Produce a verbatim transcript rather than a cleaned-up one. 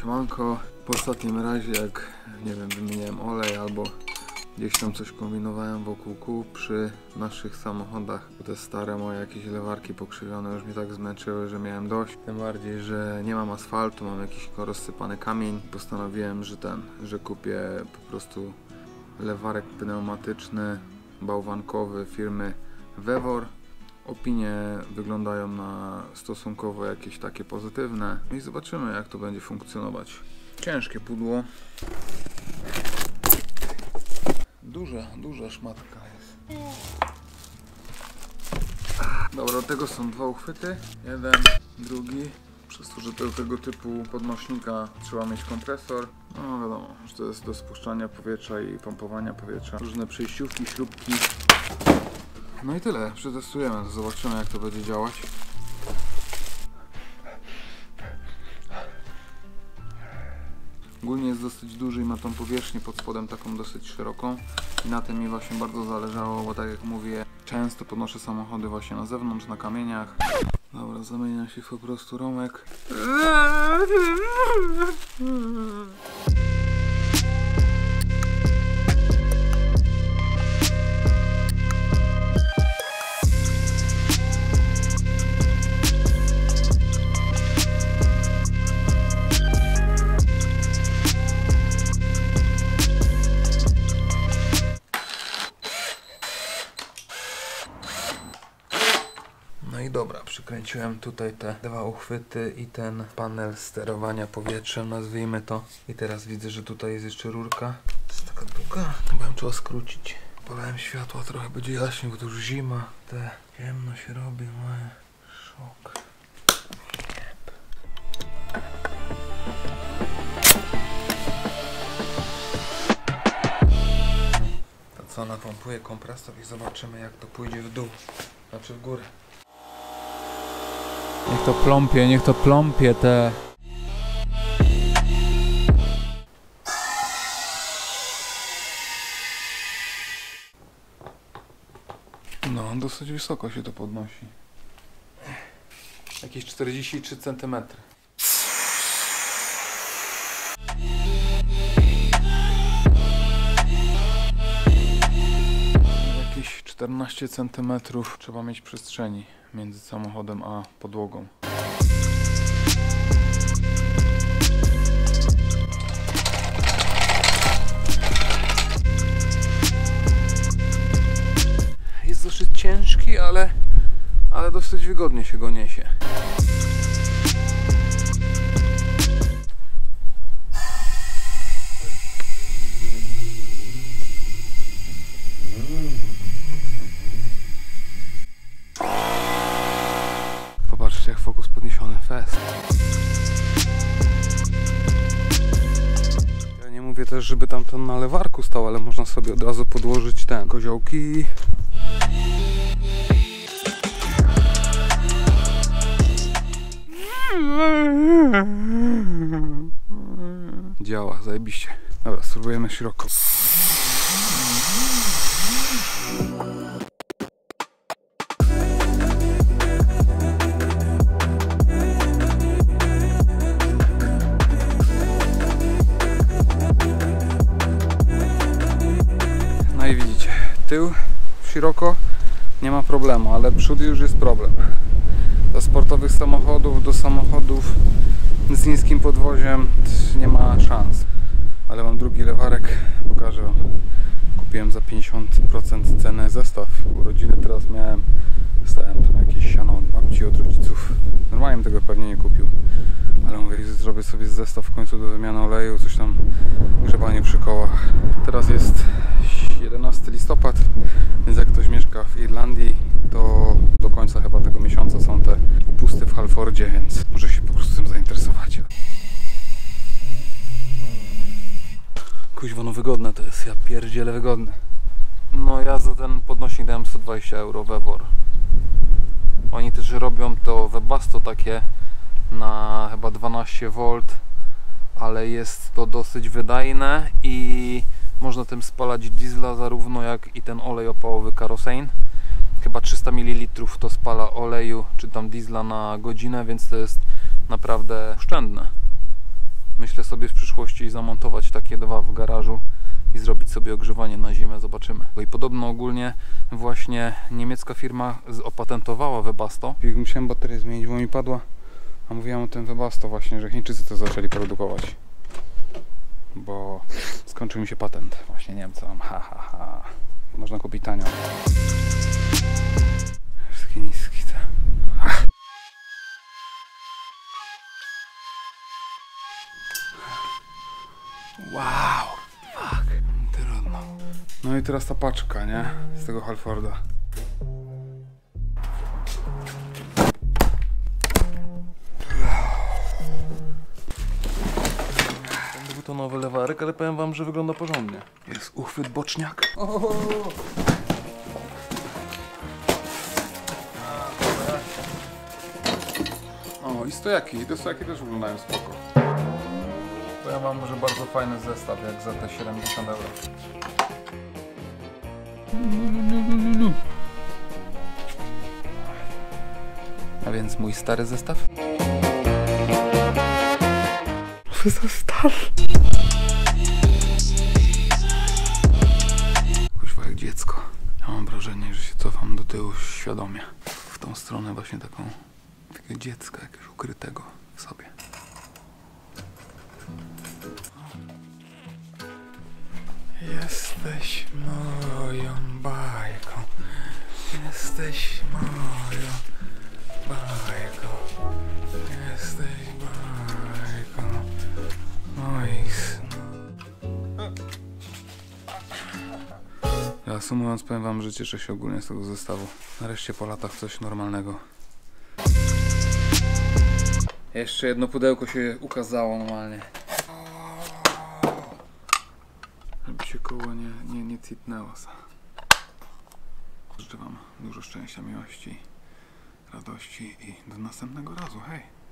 Siemanko, po ostatnim razie jak, nie wiem, wymieniałem olej albo gdzieś tam coś kombinowałem wokół kół przy naszych samochodach, bo te stare moje jakieś lewarki pokrzywione już mnie tak zmęczyły, że miałem dość. Tym bardziej, że nie mam asfaltu, mam jakiś rozsypany kamień. Postanowiłem, że ten, że kupię po prostu lewarek pneumatyczny, bałwankowy firmy Vevor. Opinie wyglądają na stosunkowo jakieś takie pozytywne. I zobaczymy, jak to będzie funkcjonować. Ciężkie pudło. Duża, duża szmatka jest. Dobra, do tego są dwa uchwyty. Jeden, drugi. Przez to, że do tego typu podnośnika trzeba mieć kompresor. No wiadomo, że to jest do spuszczania powietrza i pompowania powietrza. Różne przejściówki, śrubki. No i tyle, przetestujemy, zobaczymy, jak to będzie działać. Ogólnie jest dosyć duży i ma tą powierzchnię pod spodem taką dosyć szeroką i na tym mi właśnie bardzo zależało, bo tak jak mówię, często podnoszę samochody właśnie na zewnątrz, na kamieniach. Dobra, zamienia się po prostu Romek. No i dobra, przykręciłem tutaj te dwa uchwyty i ten panel sterowania powietrzem, nazwijmy to. I teraz widzę, że tutaj jest jeszcze rurka. To jest taka długa, chyba ją trzeba skrócić. Polałem światła, trochę będzie jaśniej, bo to już zima. Te ciemno się robi, moje szok. To co, napompuję kompresor i zobaczymy, jak to pójdzie w dół, znaczy w górę. Niech to pląpie, niech to pląpie te... No, dosyć wysoko się to podnosi. Jakieś czterdzieści trzy centymetry. Jakieś czternaście centymetrów trzeba mieć przestrzeni między samochodem a podłogą. Jest dosyć ciężki, ale, ale dosyć wygodnie się go niesie. Zobaczcie, jak fokus podniesiony, fest. Ja nie mówię też, żeby tam to na lewarku stał, ale można sobie od razu podłożyć ten koziołki. Działa, zajebiście. Dobra, spróbujemy szeroko. No i widzicie, tył szeroko nie ma problemu, ale przód już jest problem. Do sportowych samochodów, do samochodów z niskim podwoziem nie ma szans. Ale mam drugi lewarek, pokażę wam. Kupiłem za pięćdziesiąt procent ceny zestaw. Urodziny teraz miałem, dostałem tam jakieś siano od babci, od rodziców. Normalnie bym tego pewnie nie kupił. Ale mówię, zrobię sobie zestaw w końcu do wymiany oleju, coś tam grzebanie przy kołach. Teraz jest jedenasty listopada, więc jak ktoś mieszka w Irlandii, to do końca chyba tego miesiąca są te upusty w Halfordzie, więc może się po prostu tym zainteresować. Kuźwa, no wygodne to jest, ja pierdzielę wygodne. No ja za ten podnośnik dałem sto dwadzieścia euro, Vevor. Oni też robią to Webasto takie na chyba dwanaście wolt, ale jest to dosyć wydajne i można tym spalać diesla zarówno jak i ten olej opałowy Kerosene. Chyba trzysta mililitrów to spala oleju czy tam diesla na godzinę, więc to jest naprawdę oszczędne. Myślę sobie w przyszłości zamontować takie dwa w garażu i zrobić sobie ogrzewanie na zimę, zobaczymy. I podobno ogólnie właśnie niemiecka firma opatentowała Webasto. Musiałem baterię zmienić, bo mi padła, a mówiłem o tym Webasto właśnie, że Chińczycy to zaczęli produkować. Bo skończył mi się patent właśnie Niemcom. Ha, ha, ha. Można kupić tanio. Jest taki niski ten. Ach. Wow. Fuck. Trudno. No i teraz ta paczka, nie? Z tego Halforda. To był to nowy lewarek, ale powiem wam, że wygląda porządnie. Jest uchwyt boczniak. O, i stojaki. Te stojaki też wyglądają spoko. Powiem wam, że bardzo fajny zestaw, jak za te siedemdziesiąt euro. A więc mój stary zestaw? Nowy zestaw? Kuźwa jak dziecko. Ja mam wrażenie, że się cofam do tyłu świadomie. W tą stronę właśnie taką, takiego dziecka jakiegoś ukrytego w sobie. Jesteś moją bajką. Jesteś moją bajką. Jesteś bajką moich snów. Reasumując, powiem wam, że cieszę się ogólnie z tego zestawu. Nareszcie po latach coś normalnego. Jeszcze jedno pudełko się ukazało normalnie. Żeby się koło nie, nie, nie citnęło. Życzę wam dużo szczęścia, miłości, radości i do następnego razu. Hej!